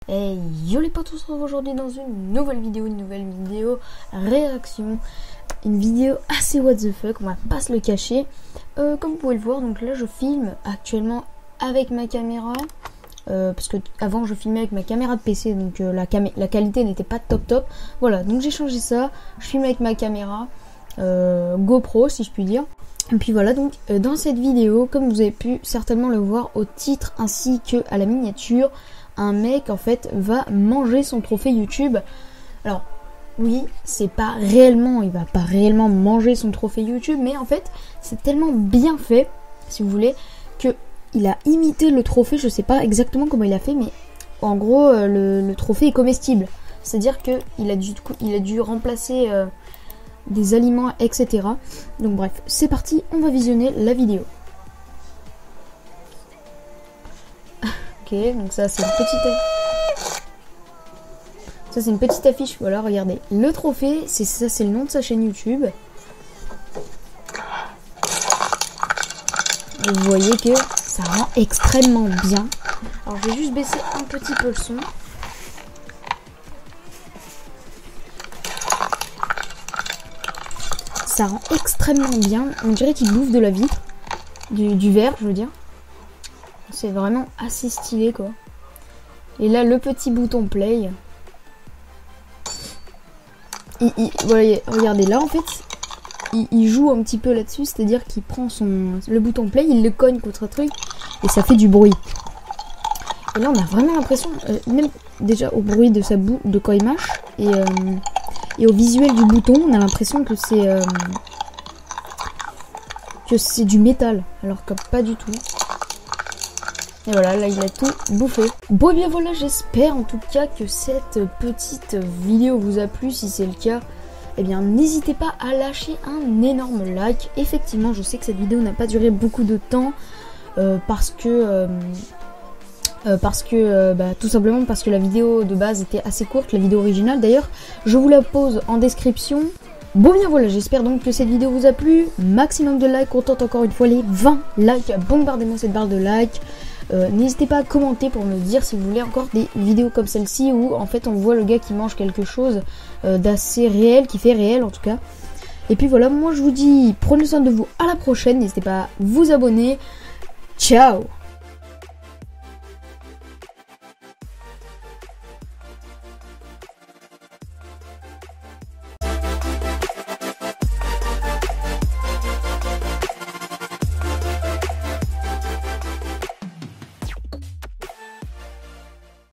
Et yo les potes, on se retrouve aujourd'hui dans une nouvelle vidéo réaction. Une vidéo assez what the fuck, on va pas se le cacher. Comme vous pouvez le voir, donc là je filme actuellement avec ma caméra. Parce que avant je filmais avec ma caméra de PC, donc la qualité n'était pas top. Voilà, donc j'ai changé ça. Je filme avec ma caméra GoPro si je puis dire. Et puis voilà, donc dans cette vidéo, comme vous avez pu certainement le voir au titre ainsi que à la miniature, un mec en fait va manger son trophée YouTube. Alors oui, c'est pas réellement, il va pas réellement manger son trophée YouTube, mais en fait c'est tellement bien fait, si vous voulez, que il a imité le trophée. Je sais pas exactement comment il a fait, mais en gros le trophée est comestible. C'est-à-dire que il a dû remplacer des aliments, etc. Donc bref, c'est parti, on va visionner la vidéo. Ok, donc ça c'est une petite affiche. Voilà, regardez, le trophée, c'est le nom de sa chaîne YouTube. Et vous voyez que ça rend extrêmement bien. Alors je vais juste baisser un petit peu le son. Ça rend extrêmement bien. On dirait qu'il bouffe de la vitre. Du verre, je veux dire. C'est vraiment assez stylé, quoi. Et là, le petit bouton play. Voilà, regardez, là, en fait, il joue un petit peu là-dessus. C'est-à-dire qu'il prend le bouton play, il le cogne contre un truc. Et ça fait du bruit. Et là, on a vraiment l'impression, même déjà au bruit de de quand il mâche. Et au visuel du bouton, on a l'impression que c'est du métal, alors que pas du tout. Et voilà, là il a tout bouffé. Bon et bien voilà, j'espère en tout cas que cette petite vidéo vous a plu. Si c'est le cas, eh bien n'hésitez pas à lâcher un énorme like. Effectivement, je sais que cette vidéo n'a pas duré beaucoup de temps, parce que tout simplement parce que la vidéo de base était assez courte, la vidéo originale d'ailleurs, je vous la pose en description. Bon bien voilà, j'espère donc que cette vidéo vous a plu, maximum de likes, on tente encore une fois les 20 likes, bombardez-moi cette barre de likes. N'hésitez pas à commenter pour me dire si vous voulez encore des vidéos comme celle-ci où en fait on voit le gars qui mange quelque chose d'assez réel, qui fait réel en tout cas. Et puis voilà, moi je vous dis prenez soin de vous, à la prochaine, n'hésitez pas à vous abonner, ciao.